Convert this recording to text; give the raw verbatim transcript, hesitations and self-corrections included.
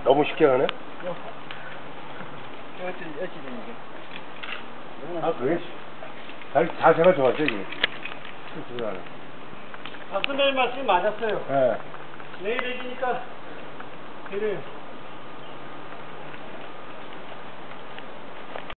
너무 쉽게 가네? 아, 그래? 잘, 자세가 좋았죠, 이게. 박선배님 말씀이 맞았어요. 예. 내일 해지니까, 걔를